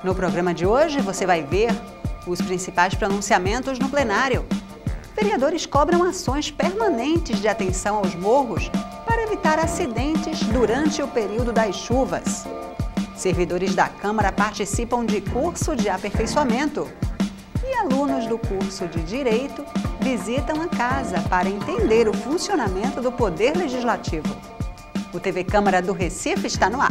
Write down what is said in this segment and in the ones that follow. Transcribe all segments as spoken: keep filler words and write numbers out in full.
No programa de hoje, você vai ver os principais pronunciamentos no plenário. Vereadores cobram ações permanentes de atenção aos morros para evitar acidentes durante o período das chuvas. Servidores da Câmara participam de curso de aperfeiçoamento. E alunos do curso de Direito visitam a casa para entender o funcionamento do Poder Legislativo. O T V Câmara do Recife está no ar.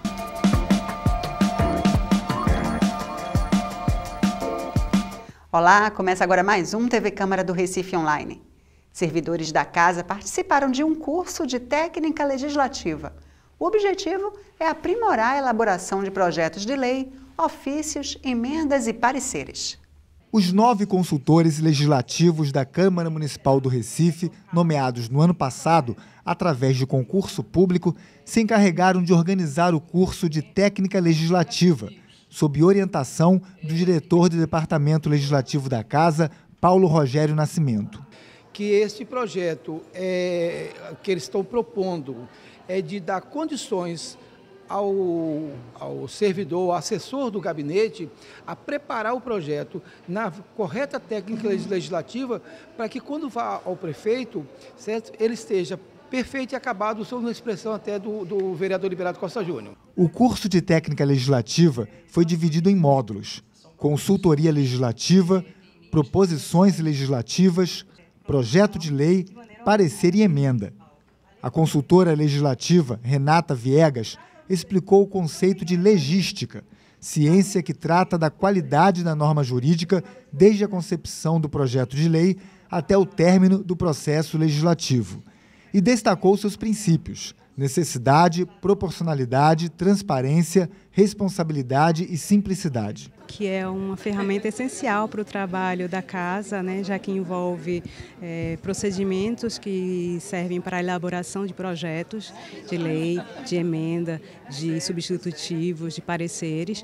Olá, começa agora mais um T V Câmara do Recife Online. Servidores da casa participaram de um curso de técnica legislativa. O objetivo é aprimorar a elaboração de projetos de lei, ofícios, emendas e pareceres. Os nove consultores legislativos da Câmara Municipal do Recife, nomeados no ano passado, através de concurso público, se encarregaram de organizar o curso de técnica legislativa, sob orientação do diretor do Departamento Legislativo da Casa, Paulo Rogério Nascimento. Que este projeto é, que eles estão propondo é de dar condições ao, ao servidor, ao assessor do gabinete, a preparar o projeto na correta técnica legislativa para que quando vá ao prefeito, certo, ele esteja perfeito e acabado, sob uma expressão até do, do vereador Liberato Costa Júnior. O curso de técnica legislativa foi dividido em módulos: consultoria legislativa, proposições legislativas, projeto de lei, parecer e emenda. A consultora legislativa, Renata Viegas, explicou o conceito de legística, ciência que trata da qualidade da norma jurídica desde a concepção do projeto de lei até o término do processo legislativo. E destacou seus princípios: necessidade, proporcionalidade, transparência, responsabilidade e simplicidade. Que é uma ferramenta essencial para o trabalho da casa, né, já que envolve é, procedimentos que servem para a elaboração de projetos de lei, de emenda, de substitutivos, de pareceres.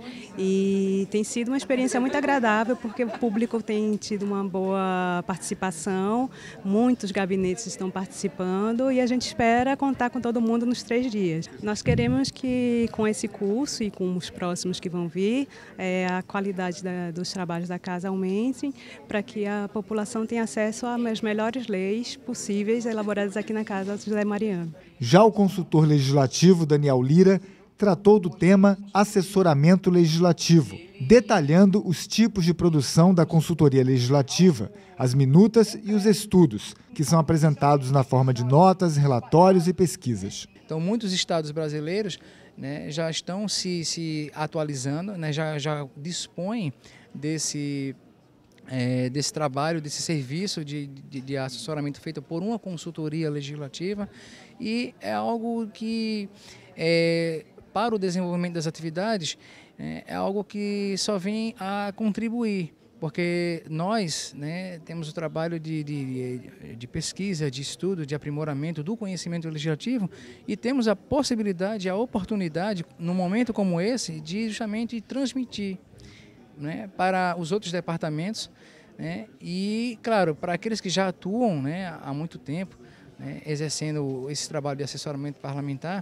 E tem sido uma experiência muito agradável porque o público tem tido uma boa participação, muitos gabinetes estão participando e a gente espera contar com todo mundo nos três dias. Nós queremos que com esse curso e com os próximos que vão vir, é, a qualidade da, dos trabalhos da casa aumente para que a população tenha acesso às melhores leis possíveis elaboradas aqui na Casa José Mariano. Já o consultor legislativo Daniel Lira tratou do tema assessoramento legislativo, detalhando os tipos de produção da consultoria legislativa, as minutas e os estudos, que são apresentados na forma de notas, relatórios e pesquisas. Então, muitos estados brasileiros, né, já estão se, se atualizando, né, já, já dispõem desse, é, desse trabalho, desse serviço de, de, de assessoramento feito por uma consultoria legislativa, e é algo que, é, para o desenvolvimento das atividades, é, é algo que só vem a contribuir. Porque nós, né, temos o trabalho de, de, de pesquisa, de estudo, de aprimoramento do conhecimento legislativo e temos a possibilidade, a oportunidade, num momento como esse, de justamente transmitir, né, para os outros departamentos, né, e, claro, para aqueles que já atuam, né, há muito tempo, né, exercendo esse trabalho de assessoramento parlamentar,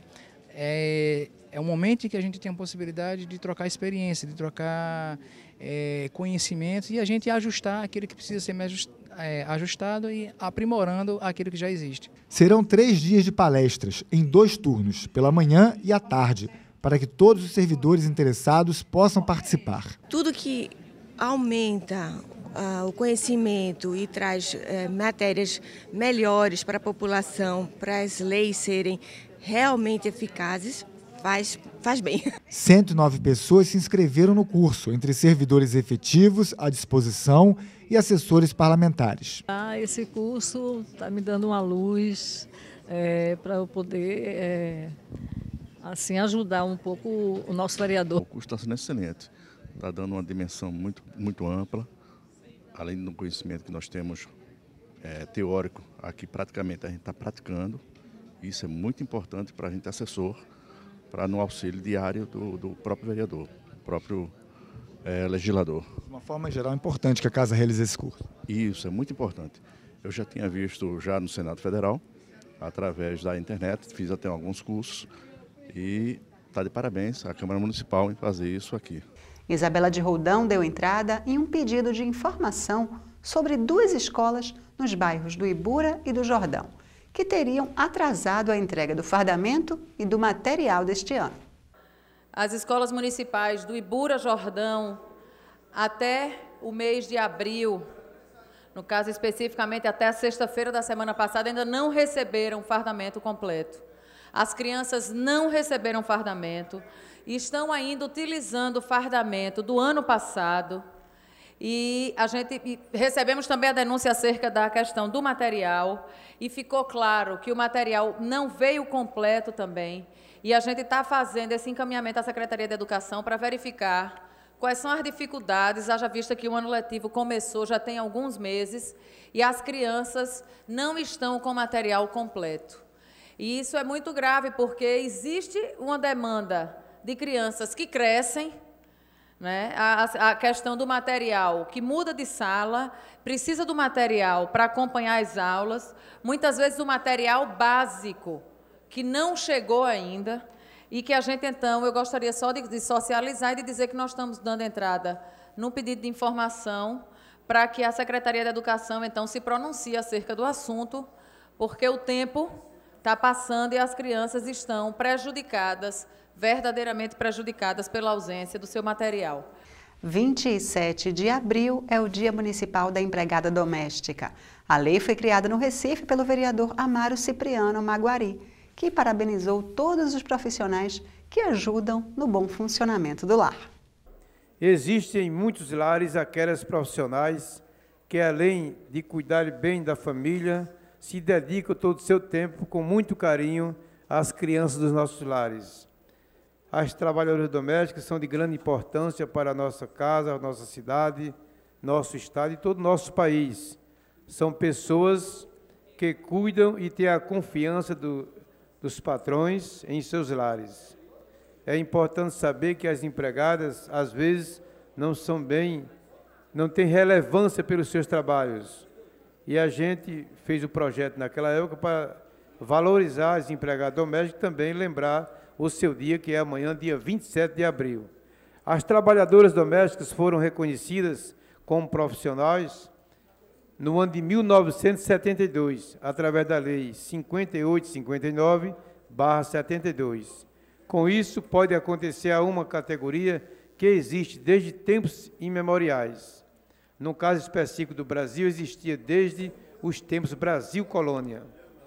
é, é um momento em que a gente tem a possibilidade de trocar experiência, de trocar é, conhecimento e a gente ajustar aquilo que precisa ser mais é, ajustado e aprimorando aquilo que já existe. Serão três dias de palestras, em dois turnos, pela manhã e à tarde, para que todos os servidores interessados possam participar. Tudo que aumenta uh, o conhecimento e traz uh, matérias melhores para a população, para as leis serem realmente eficazes, Faz, faz bem. cento e nove pessoas se inscreveram no curso, entre servidores efetivos, à disposição e assessores parlamentares. Ah, esse curso está me dando uma luz é, para eu poder é, assim, ajudar um pouco o nosso vereador. O curso está sendo excelente, está dando uma dimensão muito, muito ampla, além do conhecimento que nós temos é, teórico, aqui praticamente a gente está praticando. Isso é muito importante para a gente assessor, para no auxílio diário do, do próprio vereador, do próprio é, legislador. De uma forma geral, é importante que a Casa realize esse curso. Isso, é muito importante. Eu já tinha visto já no Senado Federal, através da internet, fiz até alguns cursos e está de parabéns a Câmara Municipal em fazer isso aqui. Isabela de Roldão deu entrada em um pedido de informação sobre duas escolas nos bairros do Ibura e do Jordão, que teriam atrasado a entrega do fardamento e do material deste ano. As escolas municipais do Ibura Jordão, até o mês de abril, no caso especificamente até a sexta-feira da semana passada, ainda não receberam fardamento completo. As crianças não receberam fardamento e estão ainda utilizando o fardamento do ano passado. E a gente e recebemos também a denúncia acerca da questão do material e ficou claro que o material não veio completo também. E a gente está fazendo esse encaminhamento à Secretaria de Educação para verificar quais são as dificuldades, haja vista que o ano letivo começou já tem alguns meses e as crianças não estão com material completo. E isso é muito grave porque existe uma demanda de crianças que crescem, né? A, a questão do material que muda de sala, precisa do material para acompanhar as aulas, muitas vezes o material básico que não chegou ainda e que a gente, então, eu gostaria só de, de socializar e de dizer que nós estamos dando entrada num pedido de informação para que a Secretaria da Educação, então, se pronuncie acerca do assunto, porque o tempo está passando e as crianças estão prejudicadas, verdadeiramente prejudicadas pela ausência do seu material. vinte e sete de abril é o Dia Municipal da Empregada Doméstica. A lei foi criada no Recife pelo vereador Amaro Cipriano Maguari, que parabenizou todos os profissionais que ajudam no bom funcionamento do lar. Existem em muitos lares aquelas profissionais que, além de cuidar bem da família, se dedicam todo o seu tempo com muito carinho às crianças dos nossos lares. As trabalhadoras domésticas são de grande importância para a nossa casa, a nossa cidade, nosso estado e todo o nosso país. São pessoas que cuidam e têm a confiança do, dos patrões em seus lares. É importante saber que as empregadas, às vezes, não são bem, não têm relevância pelos seus trabalhos. E a gente fez o projeto naquela época para valorizar as empregadas domésticas e também lembrar o seu dia, que é amanhã, dia vinte e sete de abril. As trabalhadoras domésticas foram reconhecidas como profissionais no ano de mil novecentos e setenta e dois, através da Lei cinquenta e oito cinquenta e nove barra setenta e dois. Com isso, pode acontecer a uma categoria que existe desde tempos imemoriais. No caso específico do Brasil, existia desde os tempos Brasil-Colônia.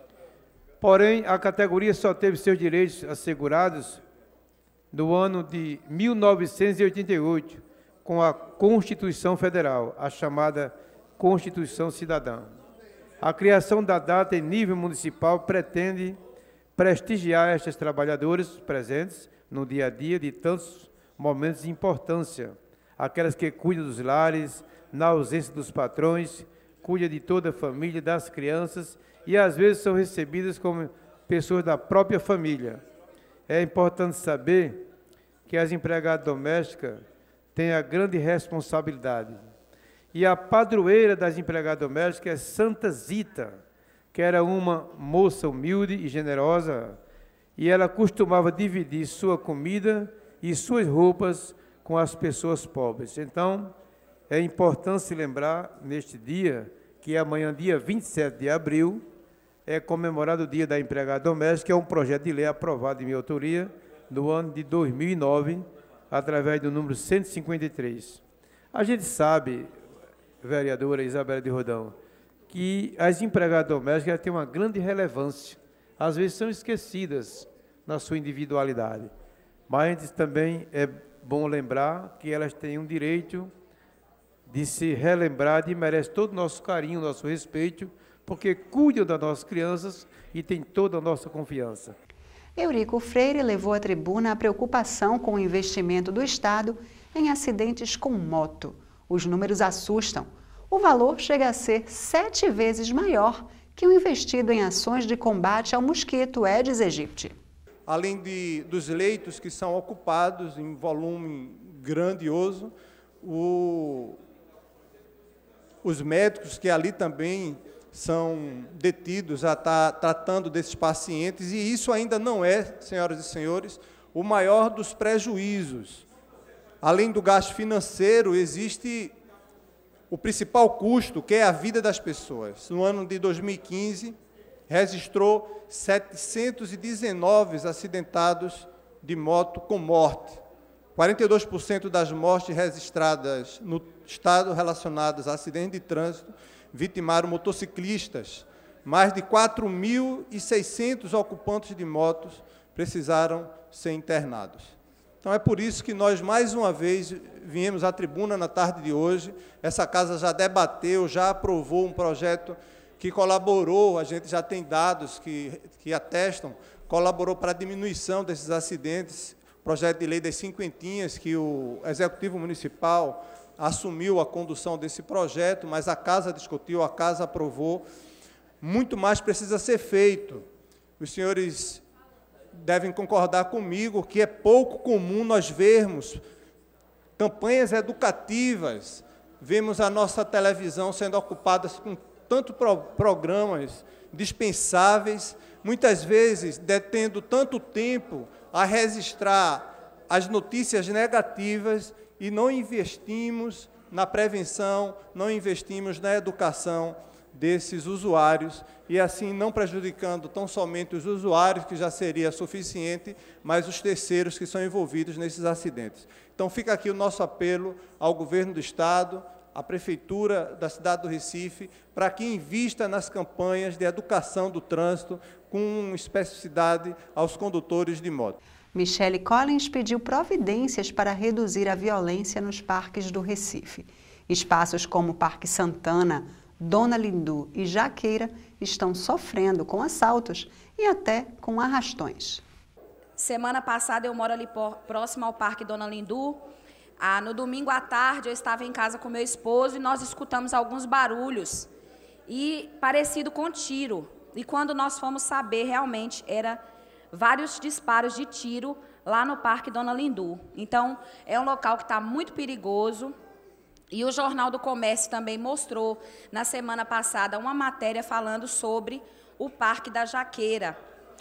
Porém, a categoria só teve seus direitos assegurados no ano de mil novecentos e oitenta e oito, com a Constituição Federal, a chamada Constituição Cidadã. A criação da data em nível municipal pretende prestigiar estas trabalhadoras presentes no dia a dia de tantos momentos de importância, aquelas que cuidam dos lares, na ausência dos patrões, cuidam de toda a família, das crianças, e às vezes são recebidas como pessoas da própria família. É importante saber que as empregadas domésticas têm a grande responsabilidade. E a padroeira das empregadas domésticas é Santa Zita, que era uma moça humilde e generosa, e ela costumava dividir sua comida e suas roupas com as pessoas pobres. Então, é importante se lembrar, neste dia, que amanhã, dia vinte e sete de abril, é comemorado o Dia da Empregada Doméstica, que é um projeto de lei aprovado em minha autoria no ano de dois mil e nove, através do número cento e cinquenta e três. A gente sabe, vereadora Isabela de Roldão, que as empregadas domésticas têm uma grande relevância, às vezes são esquecidas na sua individualidade, mas também é bom lembrar que elas têm um direito de se relembrar e merece todo o nosso carinho, nosso respeito, porque cuidam das nossas crianças e têm toda a nossa confiança. Eurico Freire levou à tribuna a preocupação com o investimento do Estado em acidentes com moto. Os números assustam. O valor chega a ser sete vezes maior que o investido em ações de combate ao mosquito Aedes aegypti. Além de, dos leitos que são ocupados em volume grandioso, o, os médicos que ali também são detidos a estar tratando desses pacientes, e isso ainda não é, senhoras e senhores, o maior dos prejuízos. além do gasto financeiro, existe o principal custo, que é a vida das pessoas. No ano de dois mil e quinze, registrou setecentos e dezenove acidentados de moto com morte. quarenta e dois por cento das mortes registradas no estado relacionadas a acidentes de trânsito vitimaram motociclistas. Mais de quatro mil e seiscentos ocupantes de motos precisaram ser internados. Então, é por isso que nós, mais uma vez, viemos à tribuna na tarde de hoje. Essa casa já debateu, já aprovou um projeto que colaborou, a gente já tem dados que, que atestam, colaborou para a diminuição desses acidentes, projeto de lei das cinquentinhas, que o Executivo Municipal assumiu a condução desse projeto, mas a Casa discutiu, a Casa aprovou. Muito mais precisa ser feito. Os senhores devem concordar comigo que é pouco comum nós vermos campanhas educativas, vemos a nossa televisão sendo ocupada com tantos pro programas dispensáveis, muitas vezes detendo tanto tempo a registrar as notícias negativas e não investimos na prevenção, não investimos na educação desses usuários e, assim, não prejudicando tão somente os usuários, que já seria suficiente, mas os terceiros que são envolvidos nesses acidentes. Então, fica aqui o nosso apelo ao Governo do Estado, à Prefeitura da cidade do Recife, para que invista nas campanhas de educação do trânsito com especificidade aos condutores de moto. Michele Collins pediu providências para reduzir a violência nos parques do Recife. Espaços como o Parque Santana, Dona Lindu e Jaqueira estão sofrendo com assaltos e até com arrastões. Semana passada eu moro ali próximo ao Parque Dona Lindu. Ah, no domingo à tarde eu estava em casa com meu esposo e nós escutamos alguns barulhos e parecido com tiro. E quando nós fomos saber, realmente era vários disparos de tiro lá no Parque Dona Lindu. Então, é um local que está muito perigoso. E o Jornal do Comércio também mostrou, na semana passada, uma matéria falando sobre o Parque da Jaqueira,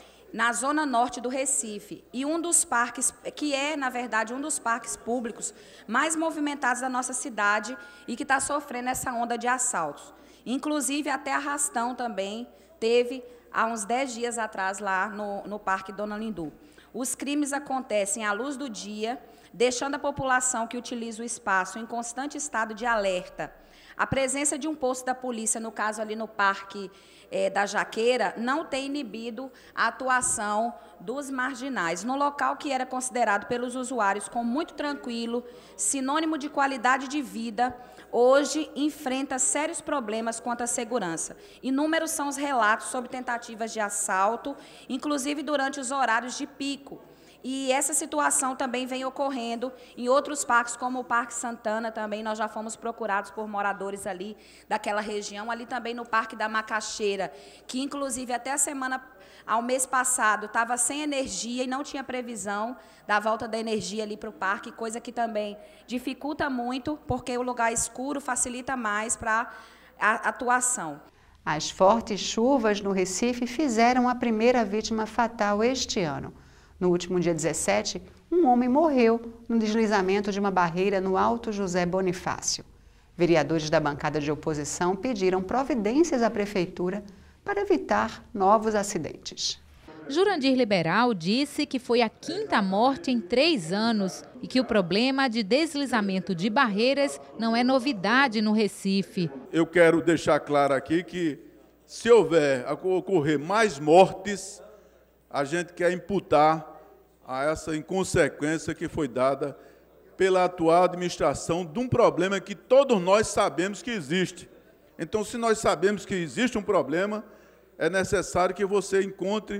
na zona norte do Recife. E um dos parques, que é, na verdade, um dos parques públicos mais movimentados da nossa cidade e que está sofrendo essa onda de assaltos. Inclusive, até arrastão também teve há uns dez dias atrás lá no, no Parque Dona Lindu. Os crimes acontecem à luz do dia, deixando a população que utiliza o espaço em constante estado de alerta. A presença de um posto da polícia, no caso ali no Parque eh, da Jaqueira, não tem inibido a atuação dos marginais. No local que era considerado pelos usuários como muito tranquilo, sinônimo de qualidade de vida, hoje enfrenta sérios problemas quanto à segurança. Inúmeros são os relatos sobre tentativas de assalto, inclusive durante os horários de pico. E essa situação também vem ocorrendo em outros parques, como o Parque Santana, também nós já fomos procurados por moradores ali daquela região, ali também no Parque da Macaxeira, que inclusive até a semana, ao mês passado, estava sem energia e não tinha previsão da volta da energia ali para o parque, coisa que também dificulta muito, porque o lugar escuro facilita mais para a atuação. As fortes chuvas no Recife fizeram a primeira vítima fatal este ano. No último dia dezessete, um homem morreu no deslizamento de uma barreira no Alto José Bonifácio. Vereadores da bancada de oposição pediram providências à Prefeitura para evitar novos acidentes. Jurandir Liberal disse que foi a quinta morte em três anos e que o problema de deslizamento de barreiras não é novidade no Recife. Eu quero deixar claro aqui que, se houver ocorrer mais mortes, a gente quer imputar a essa inconsequência que foi dada pela atual administração de um problema que todos nós sabemos que existe. Então, se nós sabemos que existe um problema, é necessário que você encontre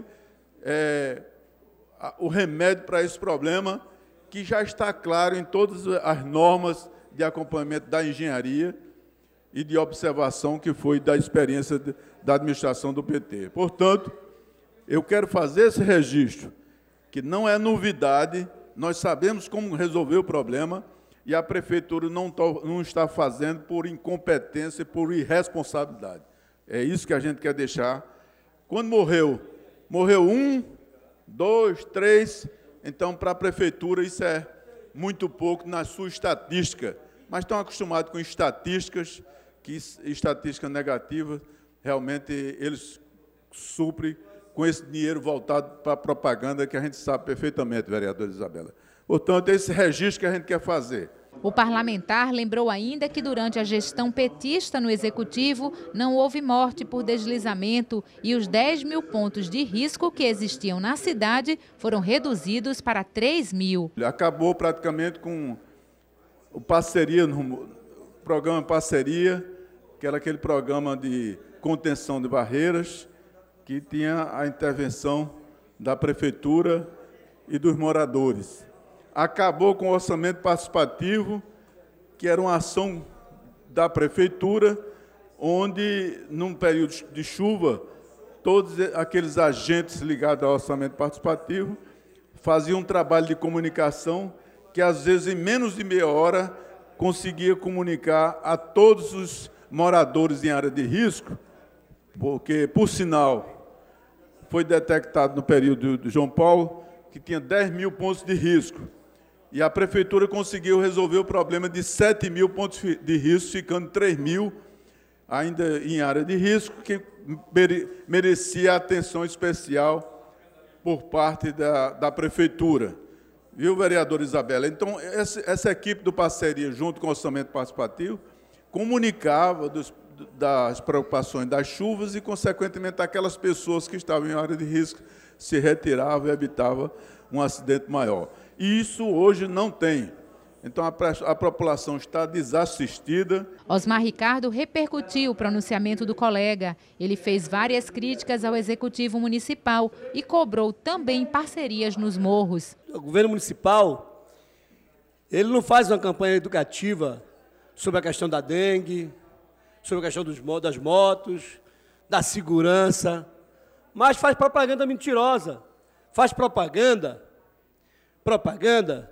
é, o remédio para esse problema, que já está claro em todas as normas de acompanhamento da engenharia e de observação que foi da experiência de, da administração do P T. Portanto, eu quero fazer esse registro, que não é novidade, nós sabemos como resolver o problema e a Prefeitura não, to, não está fazendo por incompetência e por irresponsabilidade. É isso que a gente quer deixar. Quando morreu, morreu um, dois, três, então para a Prefeitura isso é muito pouco na sua estatística, mas estão acostumados com estatísticas, que estatística negativa, realmente eles suprem com esse dinheiro voltado para a propaganda, que a gente sabe perfeitamente, vereadora Isabela. Portanto, esse registro que a gente quer fazer. O parlamentar lembrou ainda que durante a gestão petista no Executivo não houve morte por deslizamento e os dez mil pontos de risco que existiam na cidade foram reduzidos para três mil. Acabou praticamente com o parceria, no programa Parceria, que era aquele programa de contenção de barreiras, que tinha a intervenção da Prefeitura e dos moradores. Acabou com o orçamento participativo, que era uma ação da Prefeitura, onde, num período de chuva, todos aqueles agentes ligados ao orçamento participativo faziam um trabalho de comunicação que, às vezes, em menos de meia hora, conseguia comunicar a todos os moradores em área de risco, porque, por sinal, foi detectado no período de João Paulo que tinha dez mil pontos de risco. E a Prefeitura conseguiu resolver o problema de sete mil pontos de risco, ficando três mil ainda em área de risco, que merecia atenção especial por parte da, da Prefeitura. Viu, vereadora Isabela? Então, essa, essa equipe do Parceria, junto com o orçamento participativo, comunicava dos, das preocupações das chuvas e, consequentemente, aquelas pessoas que estavam em área de risco se retiravam e evitavam um acidente maior. E isso hoje não tem. Então, a, a população está desassistida. Osmar Ricardo repercutiu o pronunciamento do colega. Ele fez várias críticas ao Executivo Municipal e cobrou também parcerias nos morros. O governo municipal, ele não faz uma campanha educativa sobre a questão da dengue, sobre a questão dos, das motos, da segurança, mas faz propaganda mentirosa. Faz propaganda, propaganda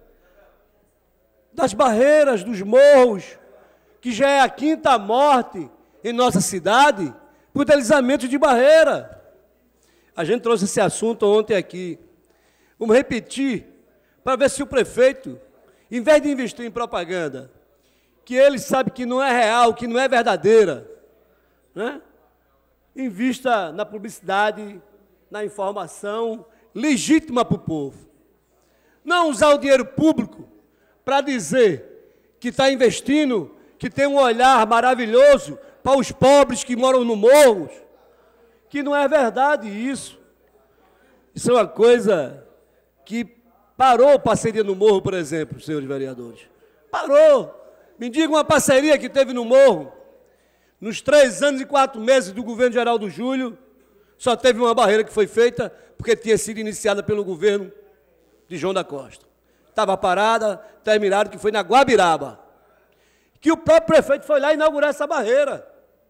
das barreiras, dos morros, que já é a quinta morte em nossa cidade por deslizamento de barreira. A gente trouxe esse assunto ontem aqui. Vamos repetir, para ver se o prefeito, em vez de investir em propaganda, que ele sabe que não é real, que não é verdadeira, né? Invista na publicidade, na informação legítima para o povo. Não usar o dinheiro público para dizer que está investindo, que tem um olhar maravilhoso para os pobres que moram no morros, que não é verdade isso. Isso é uma coisa que parou parceria no morro, por exemplo, senhores vereadores. Parou. Me diga uma parceria que teve no morro. Nos três anos e quatro meses do governo Geraldo Júlio, só teve uma barreira que foi feita porque tinha sido iniciada pelo governo de João da Costa. Estava parada, terminado, que foi na Guabiraba. Que o próprio prefeito foi lá inaugurar essa barreira.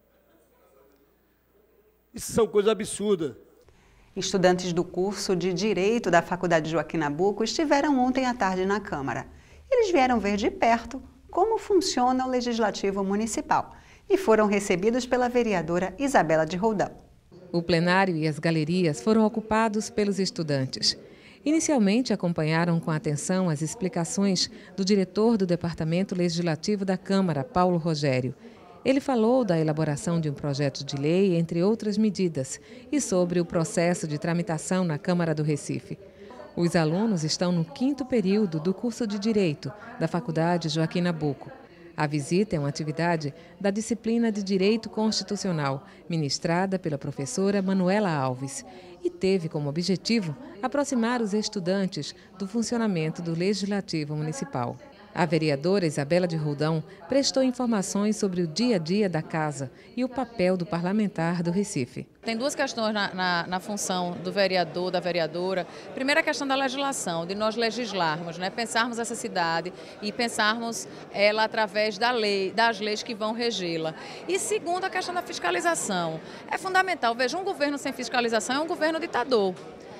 Isso são coisas absurdas. Estudantes do curso de Direito da Faculdade Joaquim Nabuco estiveram ontem à tarde na Câmara. Eles vieram ver de perto como funciona o Legislativo Municipal e foram recebidos pela vereadora Isabela de Roldão. O plenário e as galerias foram ocupados pelos estudantes. Inicialmente, acompanharam com atenção as explicações do diretor do Departamento Legislativo da Câmara, Paulo Rogério. Ele falou da elaboração de um projeto de lei, entre outras medidas, e sobre o processo de tramitação na Câmara do Recife. Os alunos estão no quinto período do curso de Direito da Faculdade Joaquim Nabuco. A visita é uma atividade da disciplina de Direito Constitucional, ministrada pela professora Manuela Alves, e teve como objetivo aproximar os estudantes do funcionamento do Legislativo Municipal. A vereadora Isabela de Roldão prestou informações sobre o dia a dia da casa e o papel do parlamentar do Recife. Tem duas questões na, na, na função do vereador, da vereadora. Primeiro, a questão da legislação, de nós legislarmos, né? Pensarmos essa cidade e pensarmos ela através da lei, das leis que vão regê-la. E segundo, a questão da fiscalização. É fundamental. Veja, um governo sem fiscalização é um governo ditador.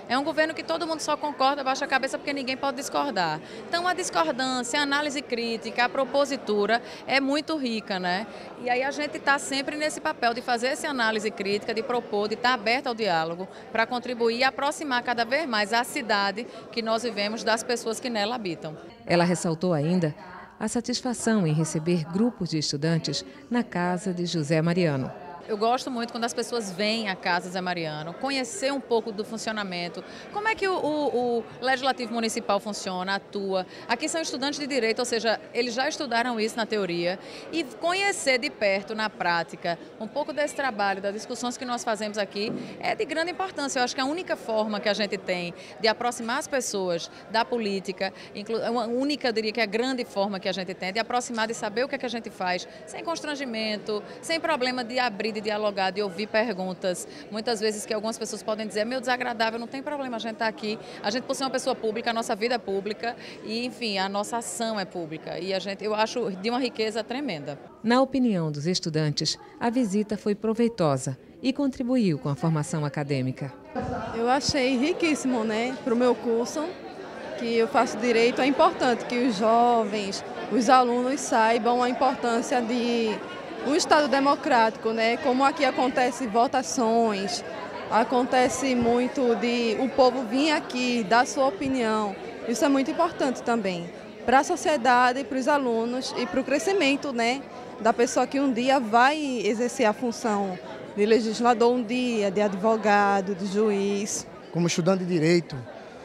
É um governo que todo mundo só concorda, baixa a cabeça porque ninguém pode discordar. Então a discordância, a análise crítica, a propositura é muito rica, né? E aí a gente está sempre nesse papel de fazer essa análise crítica, de propor, de estar aberto ao diálogo, para contribuir e aproximar cada vez mais a cidade que nós vivemos das pessoas que nela habitam. Ela ressaltou ainda a satisfação em receber grupos de estudantes na casa de José Mariano. Eu gosto muito quando as pessoas vêm à Casa Zé Mariano, conhecer um pouco do funcionamento, como é que o, o, o Legislativo Municipal funciona, atua. Aqui são estudantes de Direito, ou seja, eles já estudaram isso na teoria, e conhecer de perto, na prática, um pouco desse trabalho, das discussões que nós fazemos aqui, é de grande importância. Eu acho que a única forma que a gente tem de aproximar as pessoas da política, a única, eu diria que é a grande forma que a gente tem de aproximar, de saber o que é que a gente faz, sem constrangimento, sem problema de abrir, de dialogar, de ouvir perguntas, muitas vezes que algumas pessoas podem dizer, é meio desagradável, não tem problema, a gente está aqui, a gente por ser uma pessoa pública, a nossa vida é pública e, enfim, a nossa ação é pública e a gente, eu acho de uma riqueza tremenda. Na opinião dos estudantes, a visita foi proveitosa e contribuiu com a formação acadêmica. Eu achei riquíssimo, né, para o meu curso, que eu faço direito, é importante que os jovens, os alunos saibam a importância de um Estado democrático, né? Como aqui acontece votações, acontece muito de o povo vir aqui dar sua opinião. Isso é muito importante também para a sociedade, para os alunos e para o crescimento, né, da pessoa que um dia vai exercer a função de legislador, um dia de advogado, de juiz. Como estudante de Direito,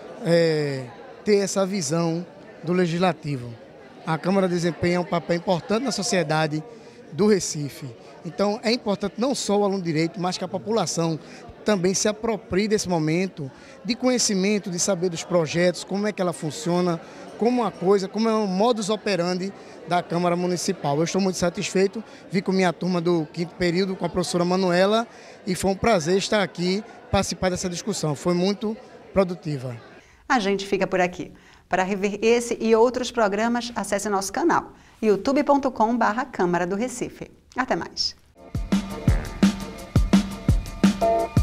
é, ter essa visão do Legislativo. A Câmara desempenha um papel importante na sociedade do Recife. Então é importante não só o aluno de Direito, mas que a população também se aproprie desse momento de conhecimento, de saber dos projetos, como é que ela funciona, como uma coisa, como é o modus operandi da Câmara Municipal. Eu estou muito satisfeito, vim com minha turma do quinto período, com a professora Manuela, e foi um prazer estar aqui, participar dessa discussão. Foi muito produtiva. A gente fica por aqui. Para rever esse e outros programas, acesse nosso canal youtube ponto com barra Câmara do Recife. Até mais.